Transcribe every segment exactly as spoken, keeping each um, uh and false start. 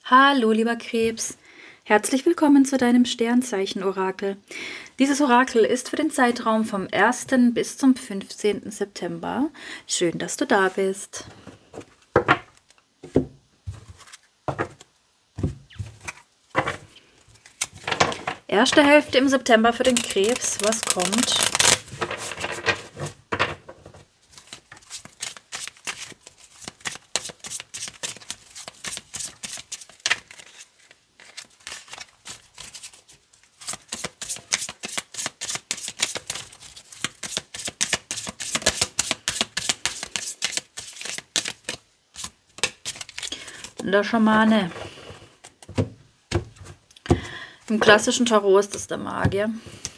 Hallo, lieber Krebs. Herzlich willkommen zu deinem Sternzeichen-Orakel. Dieses Orakel ist für den Zeitraum vom ersten bis zum fünfzehnten September. Schön, dass du da bist. Erste Hälfte im September für den Krebs. Was kommt? Der Schamane. Im klassischen Tarot ist das der Magier.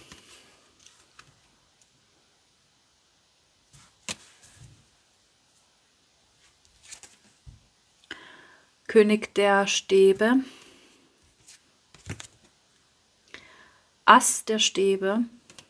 König der Stäbe. Ass der Stäbe.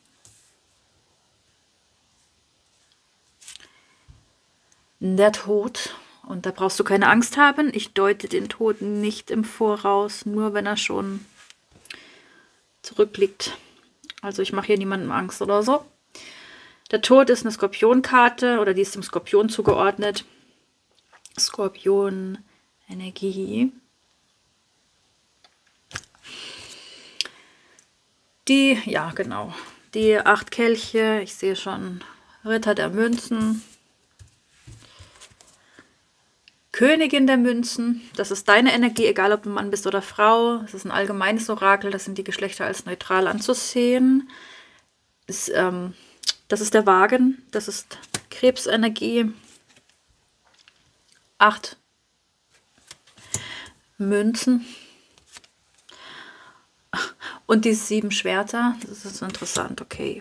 Der Tod. Und da brauchst du keine Angst haben. Ich deute den Tod nicht im Voraus, nur wenn er schon zurückliegt. Also ich mache hier niemandem Angst oder so. Der Tod ist eine Skorpionkarte oder die ist dem Skorpion zugeordnet. Skorpion, Energie. Die, ja genau, die acht Kelche. Ich sehe schon Ritter der Münzen. Königin der Münzen, das ist deine Energie, egal ob du Mann bist oder Frau. Das ist ein allgemeines Orakel, das sind die Geschlechter als neutral anzusehen. Das, ähm, das ist der Wagen, das ist Krebsenergie. Acht Münzen. Und die sieben Schwerter, das ist interessant, okay.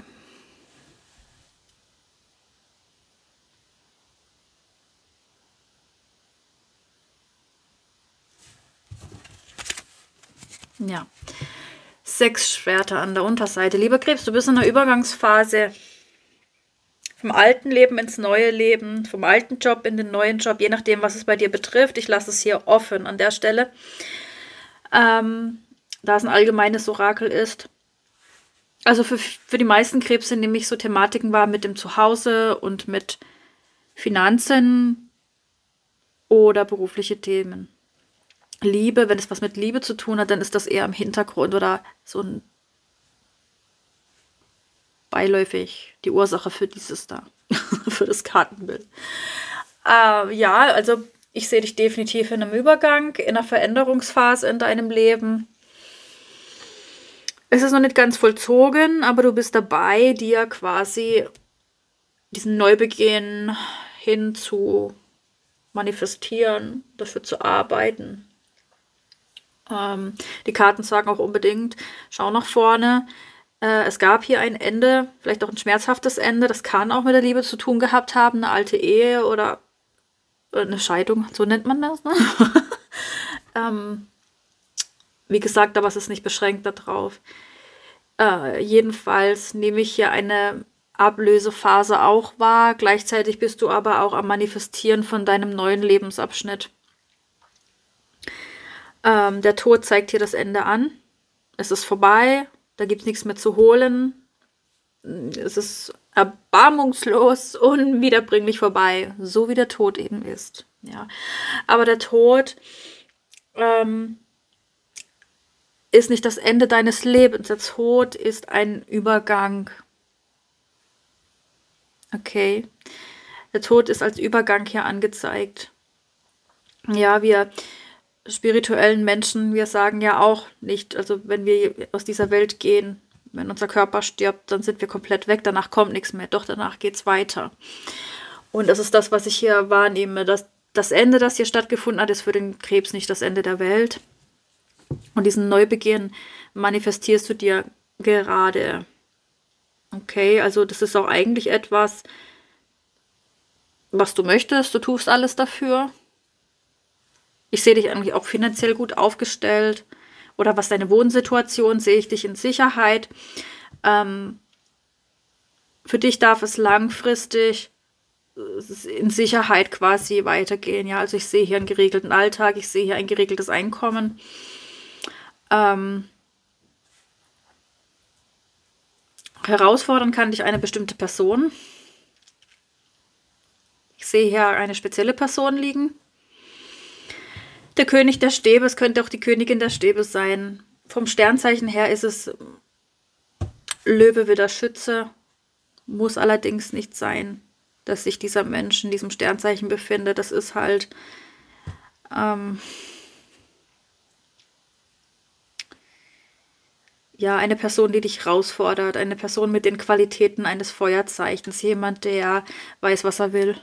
Ja, sechs Schwerter an der Unterseite. Lieber Krebs, du bist in einer Übergangsphase vom alten Leben ins neue Leben, vom alten Job in den neuen Job, je nachdem, was es bei dir betrifft. Ich lasse es hier offen an der Stelle, ähm, da es ein allgemeines Orakel ist. Also für, für die meisten Krebse nehme ich so Thematiken wahr mit dem Zuhause und mit Finanzen oder berufliche Themen. Liebe, wenn es was mit Liebe zu tun hat, dann ist das eher im Hintergrund oder so ein beiläufig die Ursache für dieses da, für das Kartenbild. Äh, ja, also ich sehe dich definitiv in einem Übergang, in einer Veränderungsphase in deinem Leben. Es ist noch nicht ganz vollzogen, aber du bist dabei, dir quasi diesen Neubeginn hin zu manifestieren, dafür zu arbeiten. Ähm, die Karten sagen auch unbedingt, schau nach vorne. Äh, es gab hier ein Ende, vielleicht auch ein schmerzhaftes Ende. Das kann auch mit der Liebe zu tun gehabt haben, eine alte Ehe oder eine Scheidung, so nennt man das. Ne? ähm, wie gesagt, aber es ist nicht beschränkt darauf. Äh, jedenfalls nehme ich hier eine Ablösephase auch wahr. Gleichzeitig bist du aber auch am Manifestieren von deinem neuen Lebensabschnitt. Ähm, der Tod zeigt hier das Ende an. Es ist vorbei, da gibt es nichts mehr zu holen. Es ist erbarmungslos, unwiederbringlich vorbei, so wie der Tod eben ist. Ja. Aber der Tod ähm, ist nicht das Ende deines Lebens. Der Tod ist ein Übergang. Okay. Der Tod ist als Übergang hier angezeigt. Ja, wir spirituellen Menschen, wir sagen ja auch nicht, also wenn wir aus dieser Welt gehen, wenn unser Körper stirbt, dann sind wir komplett weg, danach kommt nichts mehr, doch danach geht es weiter. Und das ist das, was ich hier wahrnehme, dass das Ende, das hier stattgefunden hat, ist für den Krebs nicht das Ende der Welt. Und diesen Neubeginn manifestierst du dir gerade. Okay, also das ist auch eigentlich etwas, was du möchtest, du tust alles dafür. Ich sehe dich eigentlich auch finanziell gut aufgestellt. Oder was deine Wohnsituation, sehe ich dich in Sicherheit. Ähm, für dich darf es langfristig in Sicherheit quasi weitergehen. Ja, also ich sehe hier einen geregelten Alltag, ich sehe hier ein geregeltes Einkommen. Ähm, herausfordern kann dich eine bestimmte Person. Ich sehe hier eine spezielle Person liegen. Der König der Stäbe, es könnte auch die Königin der Stäbe sein. Vom Sternzeichen her ist es Löwe, Widder, Schütze. Muss allerdings nicht sein, dass sich dieser Mensch in diesem Sternzeichen befindet. Das ist halt ähm, ja eine Person, die dich herausfordert. Eine Person mit den Qualitäten eines Feuerzeichens. Jemand, der weiß, was er will.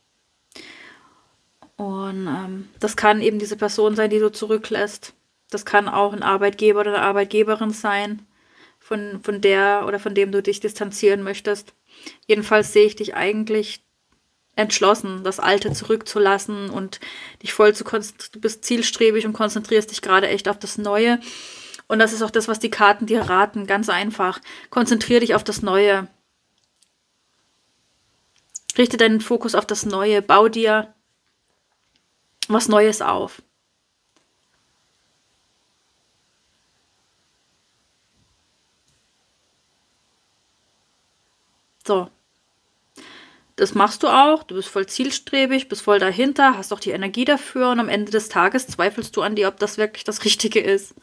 Und ähm, das kann eben diese Person sein, die du zurücklässt. Das kann auch ein Arbeitgeber oder eine Arbeitgeberin sein, von, von der oder von dem du dich distanzieren möchtest. Jedenfalls sehe ich dich eigentlich entschlossen, das Alte zurückzulassen und dich voll zu konzentrieren. Du bist zielstrebig und konzentrierst dich gerade echt auf das Neue. Und das ist auch das, was die Karten dir raten. Ganz einfach. Konzentrier dich auf das Neue. Richte deinen Fokus auf das Neue. Bau dir was Neues auf. So. Das machst du auch. Du bist voll zielstrebig, bist voll dahinter, hast auch die Energie dafür und am Ende des Tages zweifelst du an dir, ob das wirklich das Richtige ist.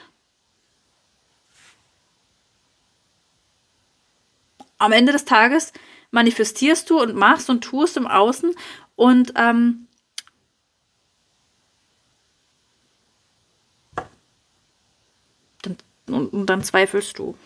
Am Ende des Tages manifestierst du und machst und tust im Außen und ähm, Und, und dann zweifelst du.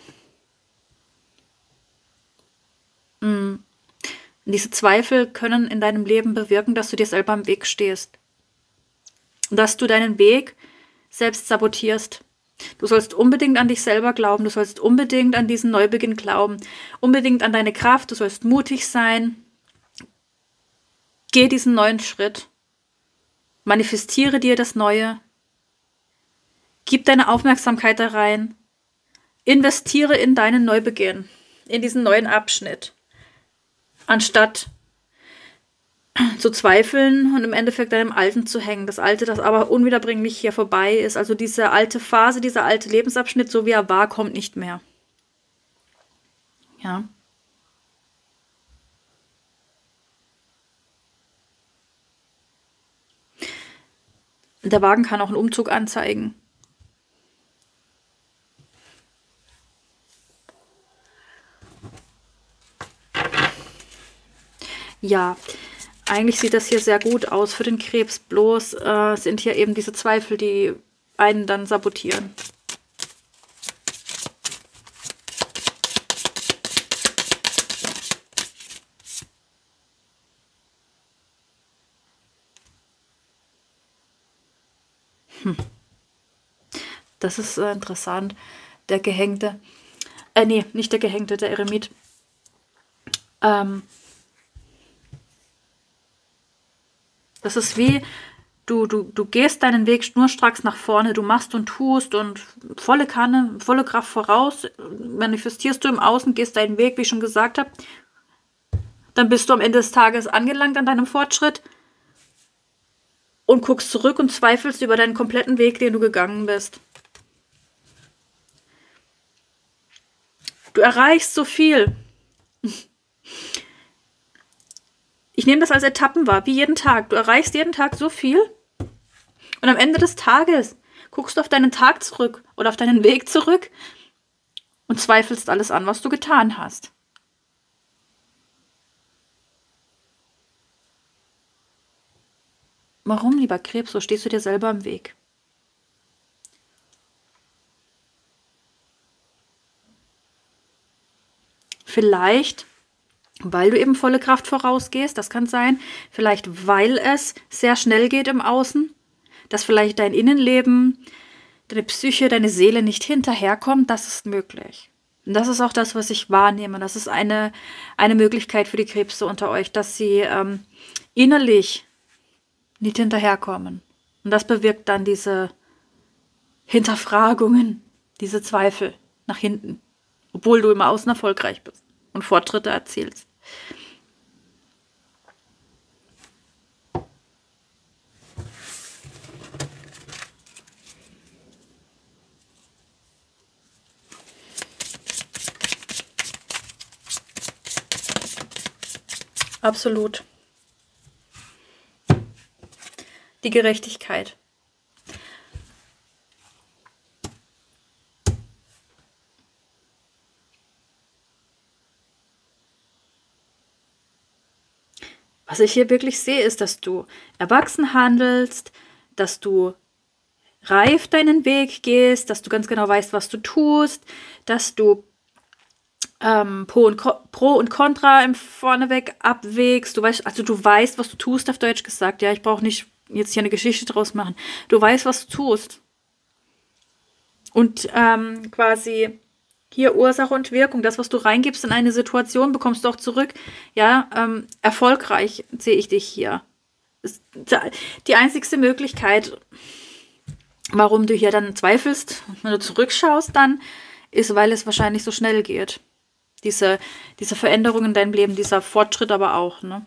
Mm. Und diese Zweifel können in deinem Leben bewirken, dass du dir selber im Weg stehst. Und dass du deinen Weg selbst sabotierst. Du sollst unbedingt an dich selber glauben, du sollst unbedingt an diesen Neubeginn glauben, unbedingt an deine Kraft, du sollst mutig sein. Geh diesen neuen Schritt. Manifestiere dir das Neue. Gib deine Aufmerksamkeit da rein. Investiere in deinen Neubeginn, in diesen neuen Abschnitt. Anstatt zu zweifeln und im Endeffekt an dem Alten zu hängen. Das Alte, das aber unwiederbringlich hier vorbei ist. Also diese alte Phase, dieser alte Lebensabschnitt, so wie er war, kommt nicht mehr. Ja. Der Wagen kann auch einen Umzug anzeigen. Ja, eigentlich sieht das hier sehr gut aus für den Krebs, bloß äh, sind hier eben diese Zweifel, die einen dann sabotieren. Hm. Das ist äh, interessant. Der Gehängte, äh, nee, nicht der Gehängte, der Eremit. Ähm, Das ist wie, du, du, du gehst deinen Weg schnurstracks nach vorne, du machst und tust und volle Kanne, volle Kraft voraus, manifestierst du im Außen, gehst deinen Weg, wie ich schon gesagt habe. Dann bist du am Ende des Tages angelangt an deinem Fortschritt und guckst zurück und zweifelst über deinen kompletten Weg, den du gegangen bist. Du erreichst so viel. Ich nehme das als Etappen wahr, wie jeden Tag. Du erreichst jeden Tag so viel und am Ende des Tages guckst du auf deinen Tag zurück oder auf deinen Weg zurück und zweifelst alles an, was du getan hast. Warum, lieber Krebs, so stehst du dir selber im Weg? Vielleicht weil du eben volle Kraft vorausgehst, das kann sein. Vielleicht, weil es sehr schnell geht im Außen, dass vielleicht dein Innenleben, deine Psyche, deine Seele nicht hinterherkommt, das ist möglich. Und das ist auch das, was ich wahrnehme. Das ist eine, eine Möglichkeit für die Krebse unter euch, dass sie ähm, innerlich nicht hinterherkommen. Und das bewirkt dann diese Hinterfragungen, diese Zweifel nach hinten, obwohl du im Außen erfolgreich bist und Fortschritte erzielst. Absolut. Die Gerechtigkeit. Was ich hier wirklich sehe, ist, dass du erwachsen handelst, dass du reif deinen Weg gehst, dass du ganz genau weißt, was du tust, dass du ähm, Pro und, Ko Pro und Contra im Vorneweg abwägst. Du weißt, also du weißt, was du tust, auf Deutsch gesagt. Ja, ich brauche nicht jetzt hier eine Geschichte draus machen. Du weißt, was du tust. Und ähm, quasi hier Ursache und Wirkung. Das, was du reingibst in eine Situation, bekommst du auch zurück. Ja, ähm, erfolgreich sehe ich dich hier. Ist die einzigste Möglichkeit, warum du hier dann zweifelst, wenn du zurückschaust, dann ist, weil es wahrscheinlich so schnell geht. Diese, diese Veränderung in deinem Leben, dieser Fortschritt aber auch, ne?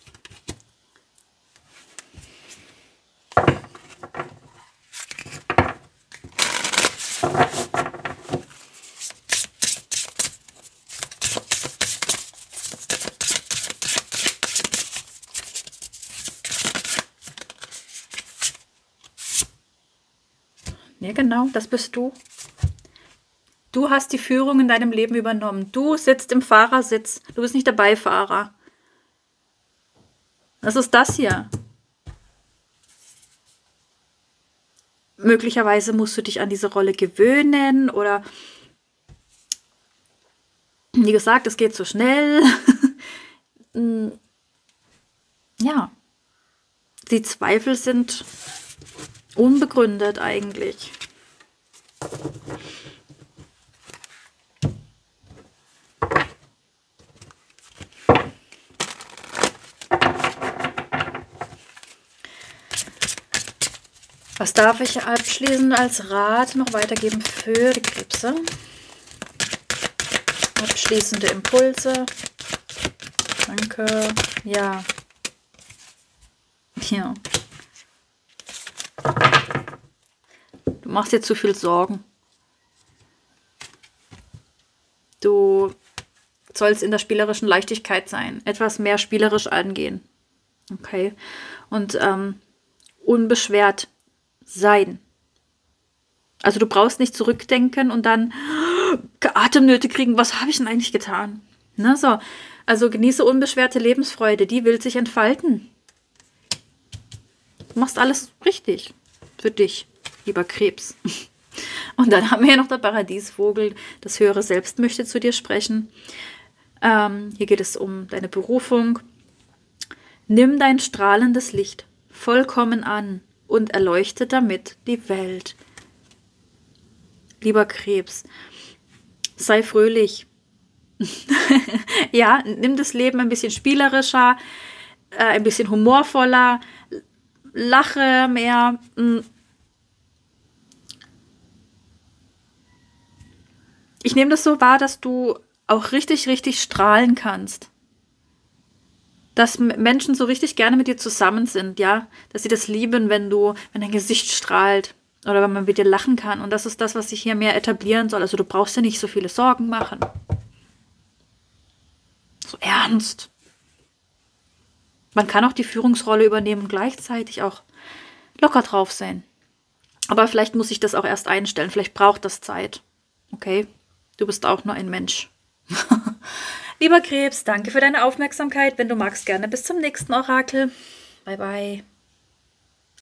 Ja, genau, das bist du. Du hast die Führung in deinem Leben übernommen. Du sitzt im Fahrersitz. Du bist nicht der Beifahrer. Das ist das hier. Möglicherweise musst du dich an diese Rolle gewöhnen oder wie gesagt, es geht so schnell. Ja, die Zweifel sind unbegründet eigentlich. Was darf ich abschließend als Rat noch weitergeben für die Krebse? Abschließende Impulse. Danke. Ja. Ja. Du machst dir zu viel Sorgen. Du sollst in der spielerischen Leichtigkeit sein. Etwas mehr spielerisch angehen. Okay. Und ähm, unbeschwert sein. Also du brauchst nicht zurückdenken und dann Atemnöte kriegen. Was habe ich denn eigentlich getan? Ne, so. Also genieße unbeschwerte Lebensfreude. Die will sich entfalten. Du machst alles richtig für dich, lieber Krebs. Und dann haben wir hier noch der Paradiesvogel. Das höhere Selbst möchte zu dir sprechen. Ähm, hier geht es um deine Berufung. Nimm dein strahlendes Licht vollkommen an und erleuchte damit die Welt. Lieber Krebs, sei fröhlich. Ja, nimm das Leben ein bisschen spielerischer, äh, ein bisschen humorvoller, lache mehr. Ich nehme das so wahr, dass du auch richtig, richtig strahlen kannst. Dass Menschen so richtig gerne mit dir zusammen sind, ja, dass sie das lieben, wenn du, wenn dein Gesicht strahlt oder wenn man mit dir lachen kann. Und das ist das, was sich hier mehr etablieren soll. Also du brauchst dir nicht so viele Sorgen machen. So ernst. Man kann auch die Führungsrolle übernehmen und gleichzeitig auch locker drauf sein. Aber vielleicht muss ich das auch erst einstellen. Vielleicht braucht das Zeit. Okay? Du bist auch nur ein Mensch. Lieber Krebs, danke für deine Aufmerksamkeit. Wenn du magst, gerne bis zum nächsten Orakel. Bye, bye.